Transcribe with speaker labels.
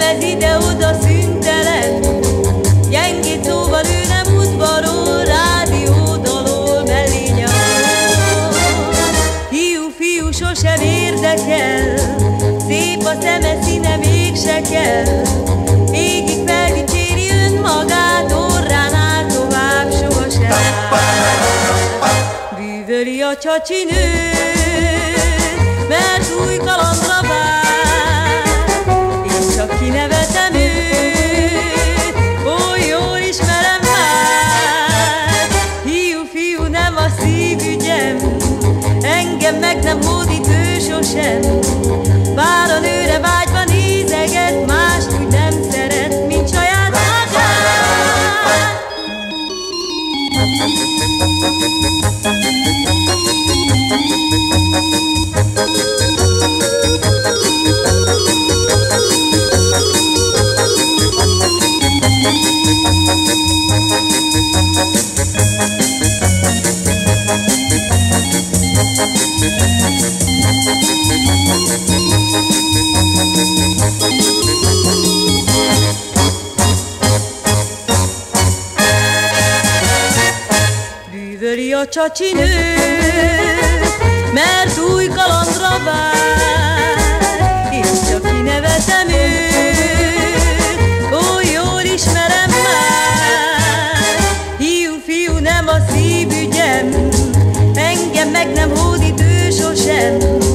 Speaker 1: nevez ide-oda szüntelen, gyengét szóval ő nem udvarol, rádiódalol mellé nyomol. Fiú sosem érdekel, szép a szeme, színe mégse kell, végig feldicséri önmagát, orrán áll tovább sohasem. Bűvöli a csacsinőt, mert új kalandra vár, és csak kinevetem őt, oly jól ismerem már. Fiú, nem a szívügyem, engem meg nem hódít ő sosem, bár a nőre vágyva nézeget, mást úgy nem szeret, mint saját magát. Bűvöli a csacsinő, mert új kalandra vár, és csak kinevetem őt, oly jól ismerem már. Fiú, nem a szívügyem, engem meg nem hódít ő sosem,